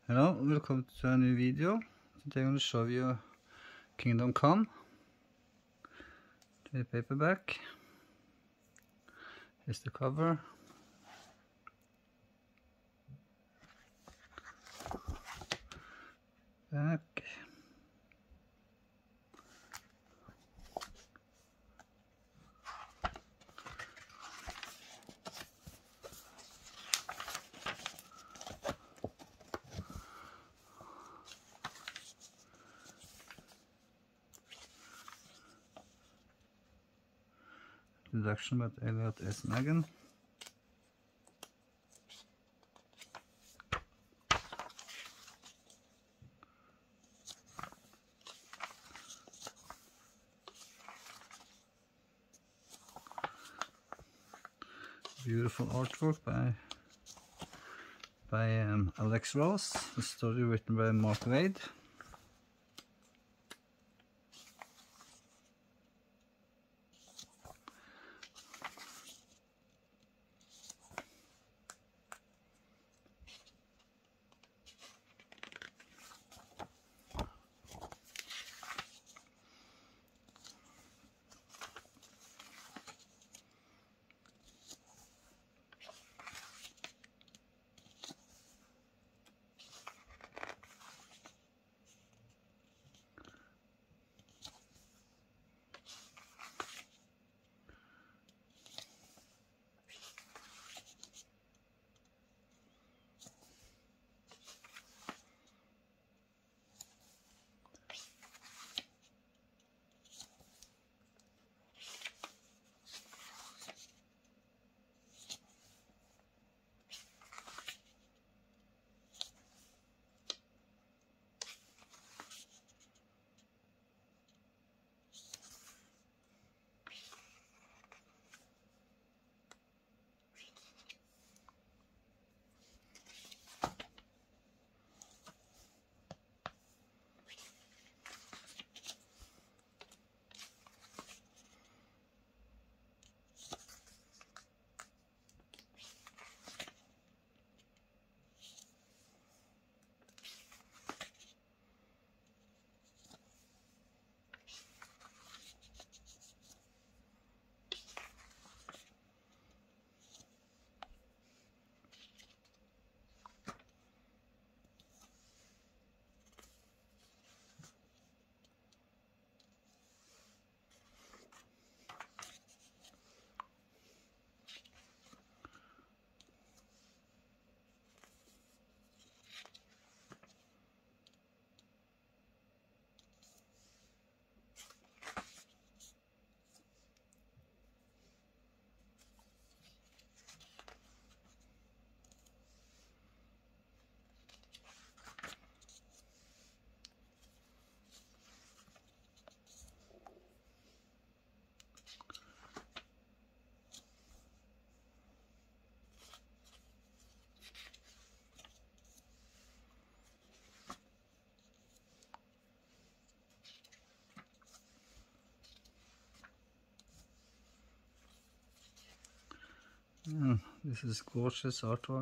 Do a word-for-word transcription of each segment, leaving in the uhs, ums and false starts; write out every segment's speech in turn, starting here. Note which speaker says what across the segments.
Speaker 1: Hello, welcome to a new video. Today I'm going to show you Kingdom Come, the paperback. Here's the cover. Back. Introduction by Elliot S. Megan. Beautiful artwork by by um, Alex Ross. The story written by Mark Waid. Mm, this is gorgeous artwork.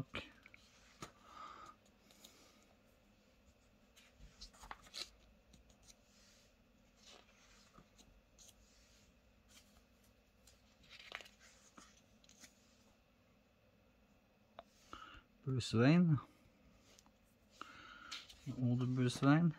Speaker 1: Bruce Wayne, older Bruce Wayne.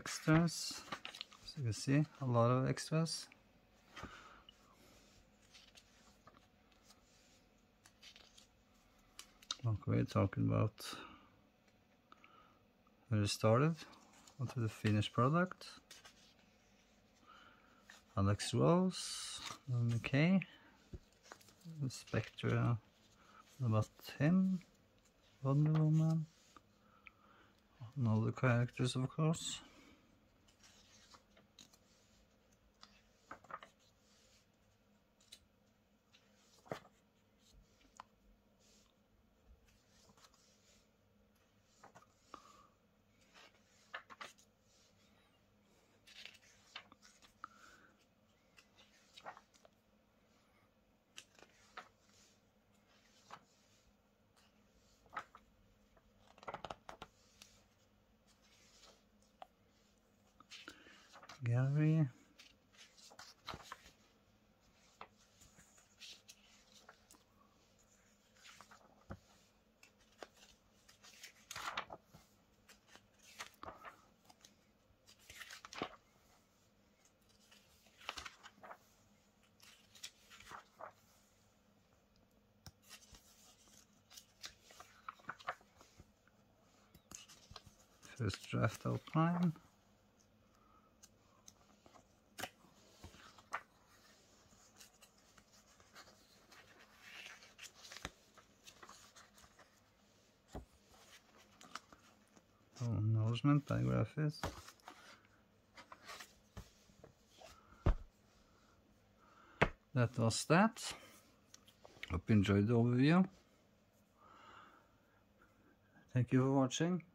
Speaker 1: extras. As you can see, a lot of extras. Mark Waid talking about where it started, onto the finished product. Alex Rose, McKay, Spectre about him, Wonder Woman, and all the characters, of course. Gallery. First draft outline. Oh, acknowledgement by graphist. That was that. Hope you enjoyed the overview. Thank you for watching.